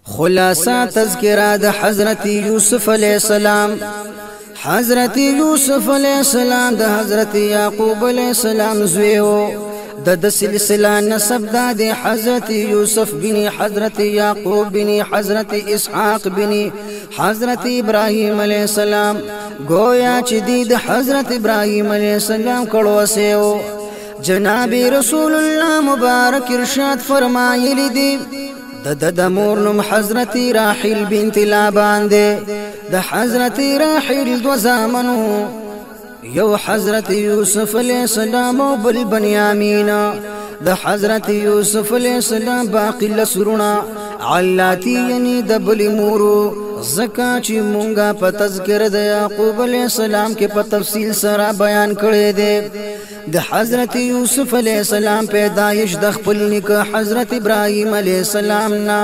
خلاصہ تذکرہ د حضرت یوسف علیہ السلام. حضرت یوسف علیہ السلام د حضرت یعقوب علیہ السلام زویو د سلسلہ نسب د حضرت یوسف بن حضرت یعقوب بن حضرت اسحاق بن حضرت ابراہیم علیہ السلام. گویا چې د حضرت ابراہیم علیہ السلام کړو سیو. جناب رسول الله مبارک ارشاد فرمایلی دی د مور نوم حضرت راحیل بنت لابان دی. د حضرت راحیل دو زامنو، یو حضرت یوسف علیہ السلام او بل بنیامین. د حضرت یوسف علیہ السلام باقی لسرونا علاتی یعنی د بل مورو زکا چې مونږه په تذکر د یعقوب علیہ السلام کې په تفصیل سره بیان کړی دی. د حضرت یوسف علیہ السلام پیدایش د خپل نیکه حضرت ابراہیم علیہ السلام نا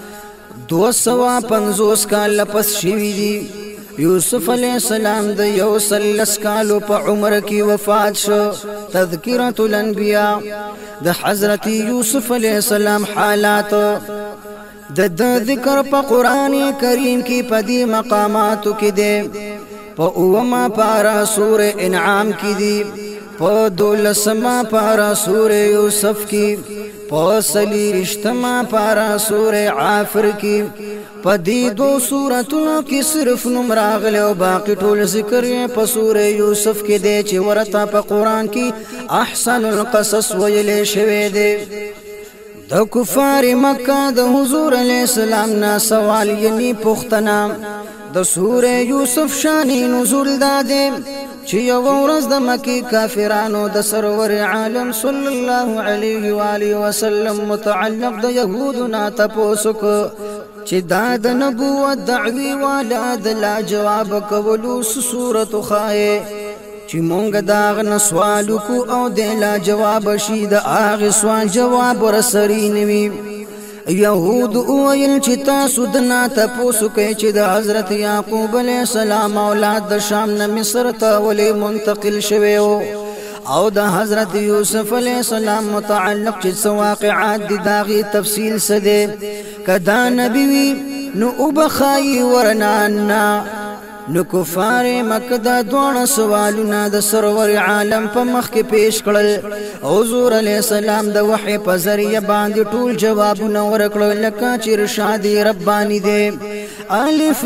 250 کال پس شوی دی. یوسف علیہ السلام د یو سلس کالو په عمر کې وفات شو. تذکرۃ الانبیاء د حضرت یوسف علیہ السلام حالات د ذکر په قرآن کریم کې په دې مقاماتو کې دی. په اوما پارا سورہ انعام کې دی، په 12 پارا سورہ یوسف کې، په 30 پارا سورہ عافر کې. په دې دو سورتونو کې صرف نوم راغلی او باقی ټول ذکر یې په سورہ یوسف کې دی چې ورته په قرآن کې احسن القصص ویلې شوی دی. د کفار مکه د حضور علیہ السلام نا سوال یعنی پوښتنه د سورہ یوسف شانی نزول داده چې یو ورځ د مکی کافرانو د سرور عالم صلی الله علیه و آله وسلم متعلق د یهودو نا تپوسو چې دا د نبوت دعوی والا د لا جواب کولو صورت خای چې مونږ داغ نه سوال کو او د لا جواب شي د هغه سوال جواب ورسري نوي. یهود ویل چې تاسو د نا تپوسو کوي چې د حضرت یعقوب علیہ السلام اولاد د شام نه مصر ته ولې منتقل شوی او د حضرت یوسف علیہ السلام متعلق چې واقعات د داغي تفصیل سده کدا نبی وی نو وبخای ورنانا. نو کفار مکه دا دوه سوالونه د سرور عالم په مخ کې پیش کړل. حضور علیہ السلام د وحی په ذریعہ باندې ټول جوابونه ورکړل لکه چې ارشاد ربانی دی. الف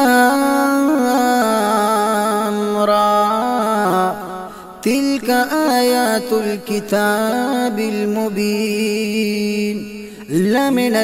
لام را تلك آیات الكتاب المبین لمن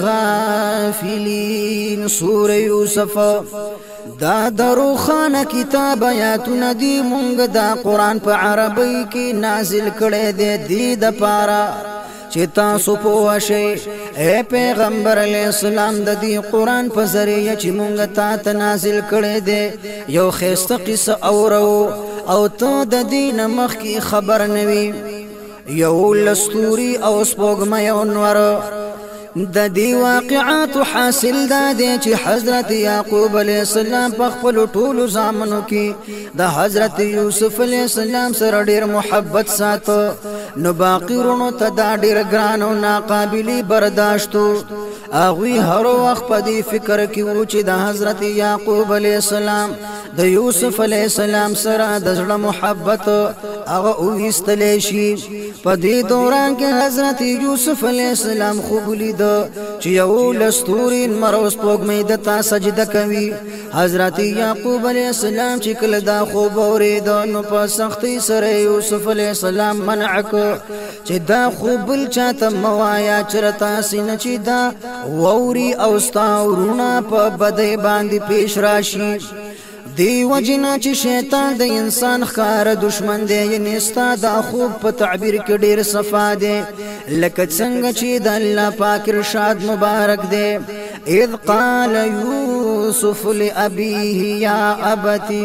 الغافلین. سورہ یوسف دا دروخانه کتاب آیاتونه دی مونږ دا قرآن په عربی کې نازل کړی دی د پاره چې تاسو پوه شئ. اے پیغمبر علیہ السلام د دې قرآن په ذریعه چې مونږ ته نازل کړی دی یو ښایسته قصه اورو او ته د دې نه مخکې خبر نه وي. یو لستوري او سپوږمۍ او نور د دې واقعات حاصل ده چې حضرت یعقوب علیہ السلام په خپل ټولو زامنو کې د حضرت یوسف علیہ السلام سره ډیر محبت ساتو. نو باقی رونو ته دا ډیر ګران او ناقابلی برداشتو. هغوی هر وخت په دې فکر کې وو چې د حضرت یعقوب علیہ السلام د یوسف علیہ السلام سره د زړه محبت هغه وایستلی شي. په دې دوران کې حضرت یوسف علیہ السلام خوب لید چې یو لستوري مروس پوګمې د تا سجده کوي. حضرت یعقوب علیہ السلام چې کله دا خوب اورید نو په سختي سره یوسف علیہ السلام منع کو چې دا خوب بل چاته موایا چرتا سینه چې دا ووري او ستاورونه په بده باندې پیش راشي. دی وجنا چې شیطان د انسان ښکار دشمن دی یعنی ستا دا خوب په تعبیر کې ډیر صفا دی لکه څنګه چې د الله پاک ارشاد مبارک دی. اذ قال یوسف لابیه یا ابتی،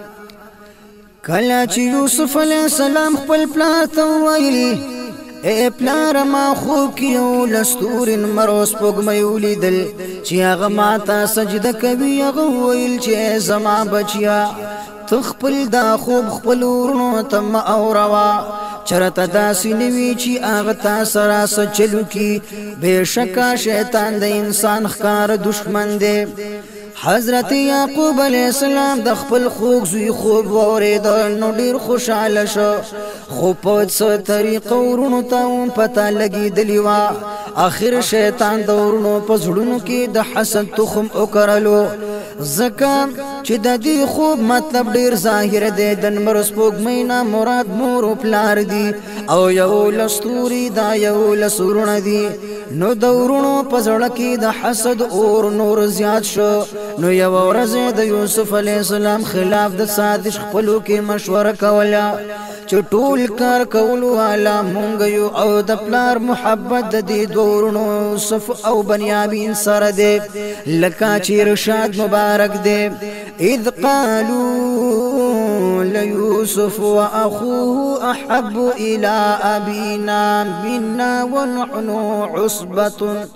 کله چې یوسف علیہ السلام خپل پلار ته وویل اے پلار ما خوب کې یو لستوري مروس پوګمۍ ولیدل چې هغه ماته سجده کوي. هغه وویل چې زما بچیا ته خپل دا خوب خپل ورونو ته مه اوروا، چرته داسې نوي چې هغه تا سره څه چلو کی بېشکه شیطان د انسان ښکار دشمن دی حضرت یعقوب علیہ السلام د خپل خوږ زوی خوب واورېدل نو ډېر خوشحاله شو خو په څه طریقه ورونو ته هم پته لګېدلې وه آخر شیطان د ورونو په زړونو کې د حسد تخم وکرلو ځکه چې د دې خوب مطلب ډېر ظاهر دی د لمر سپوږمۍ نه مراد مور و پلار دي او 11 ستوري دا 11 ورونه دي نو د ورونو په زړه کې د حسد اور نور زیات شو نو یو ورځ د یوسف علیه السلام خلاف د سازش خپلو کې مشوره کوله چې ټول کار کولو والا مونږ یو او د پلار محبت د دې دوه ورونو یوسف او بنیامین سره دی لکه چې رشاد مبارک دی اذ قالوا ليوسف واخوه احب الى ابينا منا ونحن عصبة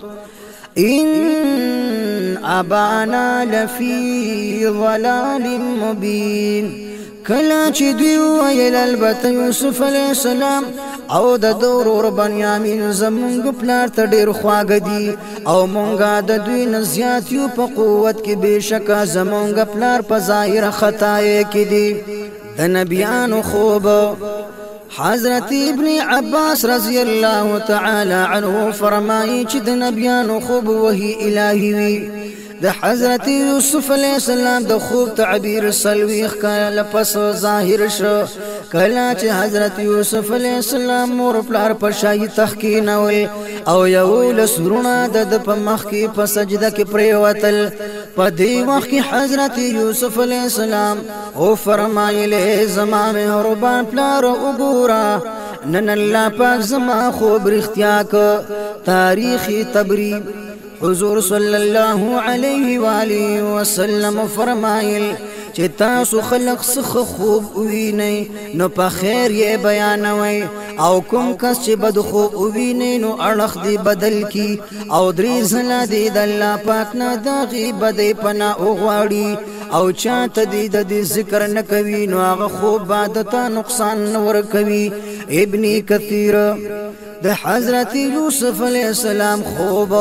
ان ابانا لفي ضلال مبين کله چې دوی ویل البته یوسف علیه السلام او د ورور بنیامین زمونږ پلار ته ډېر خواږه دي او مونږه د دوی نه زیات یو په قوت کې بېشکه زمونږ پلار په ظاهره خطایې کې دي د نبیانو خوب حضرت ابن عباس رضی الله تعالی عنه فرمایي چې د نبیانو خوب وحی الهی وي د حضرت یوسف علیہ السلام د خوب تعبیر سلویخ کله پس ظاهر شو کله چې حضرت یوسف علیہ السلام مور پلار په شای تخکینول او یو لسرونه د په مخ کې په سجده کې پریوتل په دې وخت کې حضرت یوسف علیہ السلام او فرمایله زما مهربان پلار وګورا نن الله پاک زما خوب رښتیا ک تاریخی تبری حضور صلی الله علیه و آله وسلم فرمایل چې تاسو خلق څخه خوب وینئ نو په خیر یې بیانوي او کوم کس چې بد خوب ویني نو اړخ دی بدل کی او درې ځله دی د الله پاک نه دغه بدې پناه وغواړي او چاته دی د ذکر نه کوي نو هغه خوب بعدته نقصان نه ورکوي ابن کثیر د حضرت یوسف علیہ السلام خوب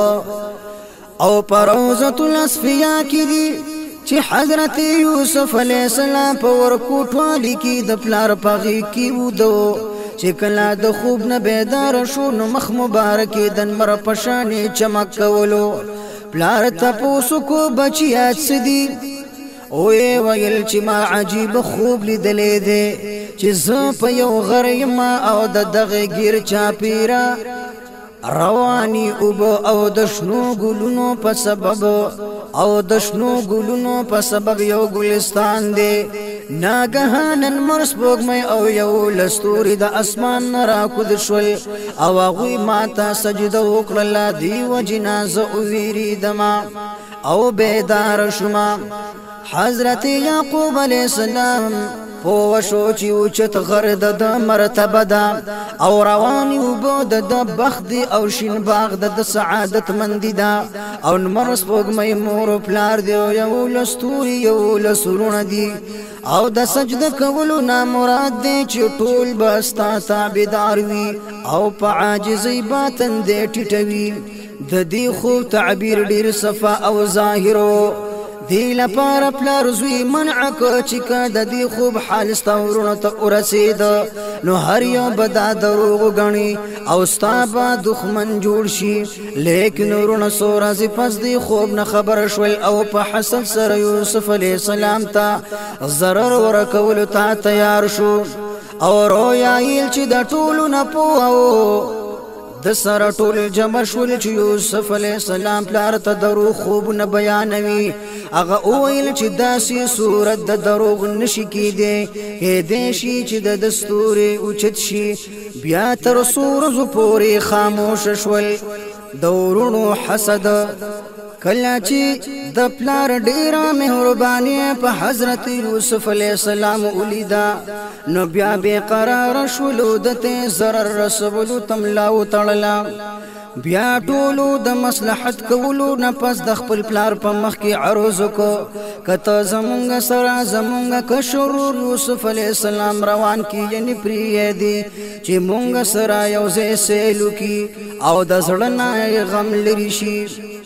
او پروزة الاصفیاء کی دی چې حضرت یوسف علیہ السلام په ورکوټوالي کې د پلار پغی کې ودو چې کله د خوب نه بیدار شو نو مخ مبارک د نمر پشانې چمک کولو پلار تاسو کو بچیات سدي او ویل چې ما عجیب خوب لیدلې ده چې زه په یو غریم او د دغه گیر چاپیرا رواني او د شنو ګلونو په سبب او د شنو ګلونو په سبب یو ګلستان دی ناګهانن مرس بوګمې او یو لستوري د اسمان را کود شول او هغه ماته سجده وکړه دی و جنازه او ویری دما او بیدار شما حضرت یعقوب علیہ السلام پو شو چې اوچت غرد د مرتبه ده او رواني وبود د بخت او شین باغ د سعادت مندي ده او نمرس پوګمې مور پلار دی یو لستوري یو لسرونه دي او د سجده کولو نه مراد دی چې ټول بستا تابعدار وي او په عاجزۍ باطن دی ټټوي د دې خو تعبیر ډیر صفا او ظاهرو دی لپاره پلار زوی منع کو چې د دې خوب حال ستورونه ته ورسید نو هر یو بدا دروغ غني او ستابه دښمن جوړ شي لیکن ورونه سورازي پس دی خوب نه خبر شول او په حسد سره یوسف علیہ السلام ته ضرر ورکول ته تیار شو او رویایل چې د ټولو نه پوهو د سره ټول جمع شول چې یوسف علیہ السلام پلار ته دروغ خوب نه بیانوي هغه اویل چې داسې صورت د دروغ نشي کېدی کېدی شي چې د دستوري اوچت شي بیا تر سورزو پورې خاموش شول د ورونو حسد کله چې د پلار ډیره مهرباني په حضرت یوسف علیہ السلام ولیدا نو بیا به قرار شول دته zarar رسول تملاو تړلا بیا ټولو د مصلحت کولو نه پس د خپل پلار په مخ کې عرض وکړو کته زمونږ سره زمونږ کشرور یوسف علیه السلام روان کی یعنی پری دی چې مونږ سره یو ځای سیلو کی او د زړه نه غم لري شي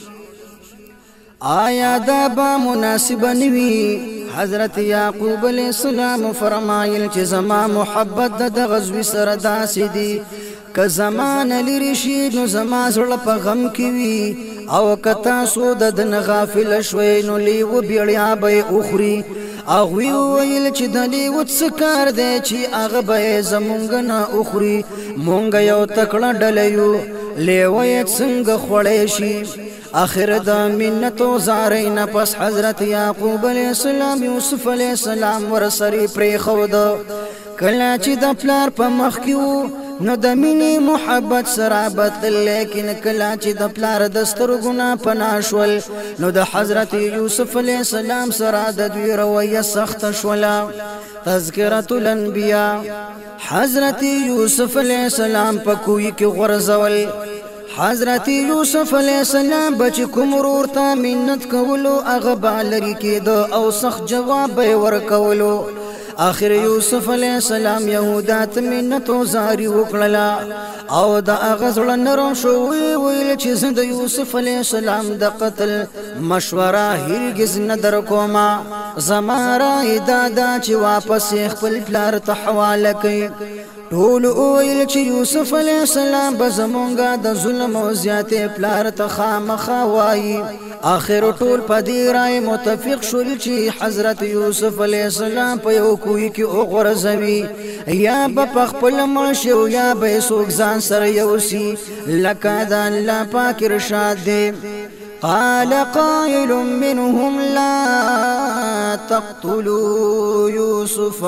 آیا دا با مناسب نوی حضرت یعقوب علیہ السلام فرمایل چې زما محبت د غزوی سره داسې دی که زمان لري شي نو زما زړه په غم کې وي او که تاسو د دن غافل شوئ نو لیو بیړیا به اخري هغوی وویل چې د لیو څه کار دی چې هغه به زمونږ نه اخري مونږ یو تکړه ډله یو لیوه یې څنګه خوړی شي آخر د منتو زارۍ نه پس حضرت یعقوب علیہ السلام یوسف علیہ السلام ورسرې پرېښود کله چې د پلار په مخ کې وو نو د مینې محبت سره بدل لیکن کله چې د پلار د سترګو نه پناه شول نو د حضرت یوسف علیہ السلام سره د دوی رویه سخته شوله تذکرة الانبیاء حضرت یوسف علیہ السلام په کوی کې غورځول حضرت یوسف علیہ السلام بچ کوم ورور ته منت کولو هغه به لرې کېده او سخت جواب به ورکولو آخر یوسف علیہ السلام یهودا ته منت او زاری وکړله او د هغه زړه نرم شو ویل چې زه د یوسف علیہ السلام د قتل مشوره هرگز نه در کومه زما رای دا ده چې واپس خپل پلار ته حواله کړي ټول ویل چې یوسف علیہ السلام به زمونږ د ظلم او زیاتې پلار ته خامخا وایي آخر ټول په دې رای متفق شول چې حضرت یوسف علیہ السلام په یو کوی کې وغورځوي یا به په خپل مړ شي او یا به څوک ځان سره یوسي لکه د الله پاک ارشاد دی قال قائل منهم لا تقتلوا يوسف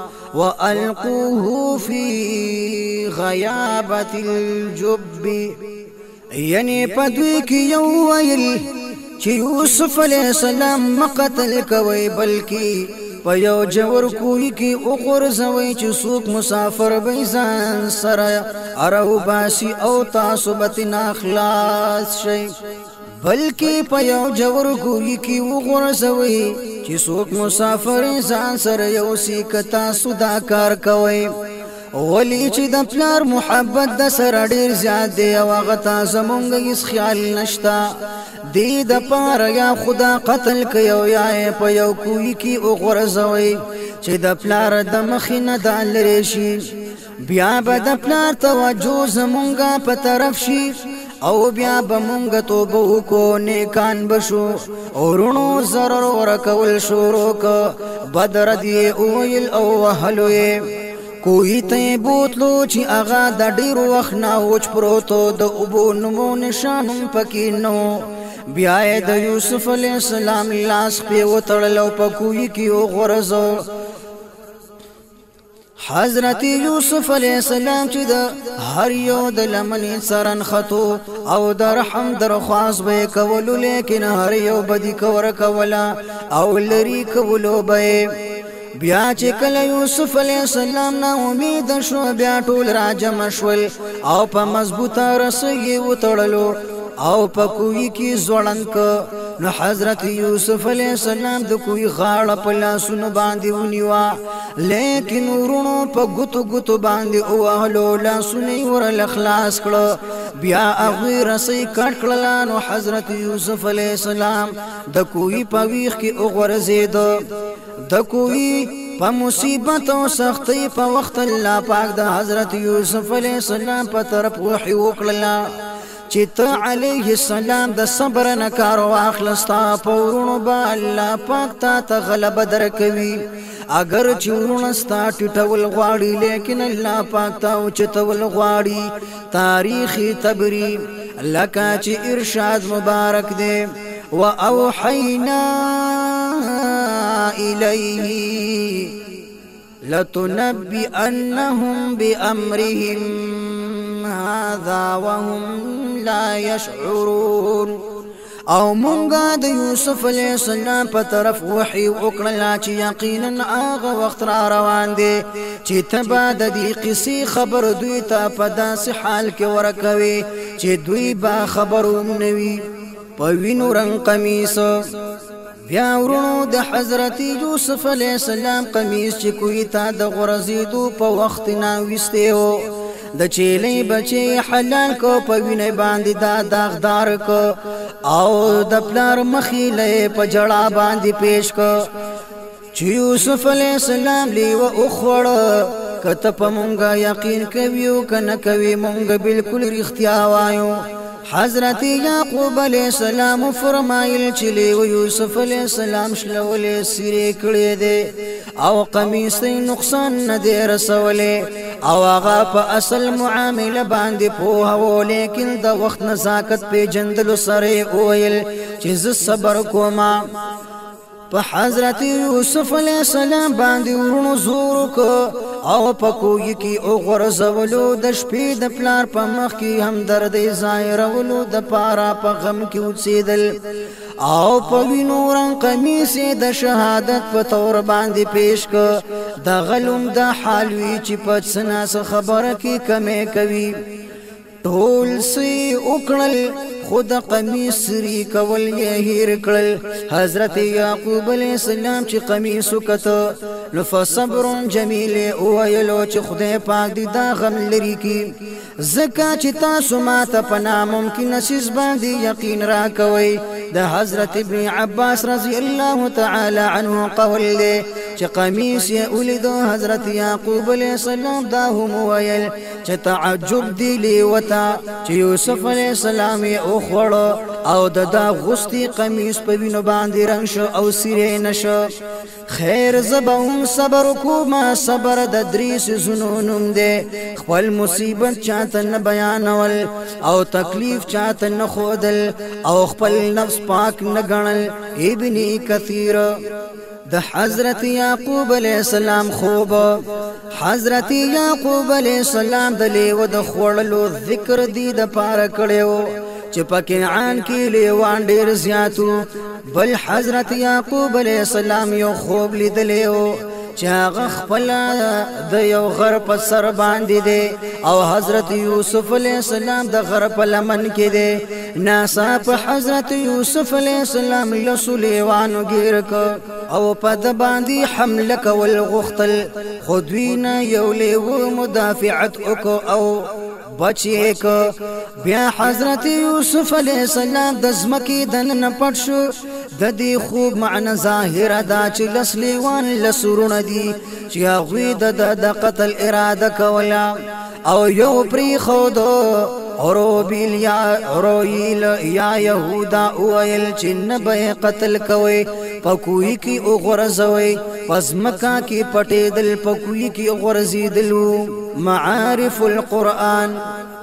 وألقوه في غيابة الجب یعنی پدوی کی یو ویل چې یوسف علیہ السلام مقتل کوي بلکی په یو جوور کوی کی وغورځوي چې څوک مسافر به ځان سره ارو باسی او تاسو به خلاص شي بلکی په یو جوور کوی کی وغورځوي چې څوک مسافر ځان سره یوسي که تاسو دا کار کوئ ولی چې د پلار محبت د سره ډیر زیات دی او هغه ته زمونږ هیڅ خیال نشته دی د پاره یا خدا قتل کوي او یا په یو کوی کې وغورځوي چې د پلار د مخې نه د لرې شي بیا به د پلار توجه زمونږ په طرف شي او بیا به مونږ توبه وکړو نیکان بشو ورونو ضرر ورکول شروع کړه بدر دی اویل او وهلو یې کوی ته بوتلو چې هغه د ډیر وخت نه وچ پروتو د اوبو نمو نشان پکې نو بیا د یوسف علیہ السلام لاس په وتړلو په کوی کې وغورځو حضرت یوسف علیہ السلام چې د هر یو د لمنې سرن خطو او د رحم درخواست به کولو لیکن هر یو بدی کور کولا او لری کولو به بیا چې کله یوسف علیہ السلام نا امید شو بیا ټول راجم شول او په مضبوطه رسۍ وتړلو او په کوی کې ځوړند نو حضرت یوسف علیہ السلام د کوی غاړه په لاسونو باندې ونیوا لیکن ورونو په ګوتو ګوتو باندې اوهلو لاسونه ور خلاص کړه بیا هغه رسۍ کټ کړل نو حضرت یوسف علیہ السلام د کوی په ویخ کې وګرځید د کوی په مصیبت او سختی په وخت الله پاک د حضرت یوسف علیہ السلام په طرف وحی وکړه چې ته علیه السلام د صبر نه کار واخلستا پورونو به الله پاک ته غلبه درکوي اگر چې ورونه ستا ټټول غواړي لیکن الله پاک ته اوچتول غواړي تاریخي تبری لکه چې ارشاد مبارک دی واوحینا الیه لتنبئنهم بأمرهم هذا وهم لا يشعرون او مونږه د یوسف علیه السلام په طرف وحی وکړل چې یقینا هغه وخت را روان دی چې تبا د دې قصې خبر دوی ته په داسې حال کې ورکوي چې دوی با خبروم نوي په وینو رنګ قمیص بیا ورونو د حضرت یوسف علیه السلام قمیص چې کوی تا د غرزیدو په وخت نه وسته و د چیلې بچي حلال کو په وینې باندې دا داغدار کو او د پلار مخیله په جړه باندې پیش کو چې یوسف علیه السلام لیو اخوړ کته په مونږه یقین کوي کنه کوي مونږ بالکل رښتیا وایو حضرت یعقوب علیہ السلام فرمایل چې لیو یوسف علیہ السلام شلولې سری کړې ده او قمیص نقصان نه دی رسولې او هغه په اصل معامله باندې پوها و لیکن د وخت نزاکت په جندل سره ویل چې ز صبر کوما په حضرت یوسف علیہ السلام باندې ورونو زور کو او په کوی کې او غرزولو د شپې د پلار په مخ کې هم درد ظاهرولو د پارا په غم کې اوسېدل او په وینو رنګ قمیص د شهادت په تور باندې پیش کو د غلم د حالوي چې په سنا خبره کې کمې کوي ټول سی وکړل خود قمیص سری کول یې هیر کړل حضرت یعقوب علیہ السلام چې قمیص وکړ لفصبر جمیل او ویلو چې خدای پاک دې دا غم لري کی زکه چې تاسو ماته پنا ممکن شیز باندې یقین را کوي د حضرت ابن عباس رضی الله تعالی عنه قول له چې قمیص یې ولید حضرت یعقوب علیہ السلام دا هم ویل چې تعجب دی لیوتا چې یوسف علیہ السلام یې خوړو او د غستی قمیص په وینو باندې رنگ شو او سیره نشو خیر زبون صبر کوما صبر د دریس زنونم ده خپل مصیبت چاته نه بیانول او تکلیف چاته نه خودل او خپل نفس پاک نه غنل ابن کثیر د حضرت یعقوب علیہ السلام خوب حضرت یعقوب علیہ السلام د لیو د خوړلو ذکر دی د پاره کړو چې په کنعان کې لیوان ډیر زیاتو بل حضرت یعقوب علیہ السلام یو خوب لیدلو چې هغه خپل د یو غر په سر باندې دی او حضرت یوسف علیہ السلام د غر په لمن کې دی ناسا په حضرت یوسف علیہ السلام لسلیوانو گیر کو او په د باندې حمله کول غختل خودوینا یو لیو مدافعت وکړو او بچی کو بیا حضرت یوسف علیہ السلام د زمکی دنن پټ شو د دې خوب معنی ظاهر دا چې لسلیوان لسرونه دي چې هغه د قتل اراده کولا او یو پری خودو اوروبیل یا اورویل یا یهودا اویل چې نبه قتل کوي پکوئی کی او غرزوي پس مکا کی پټېدل پکوئی کی غرزیدلو معارف القرآن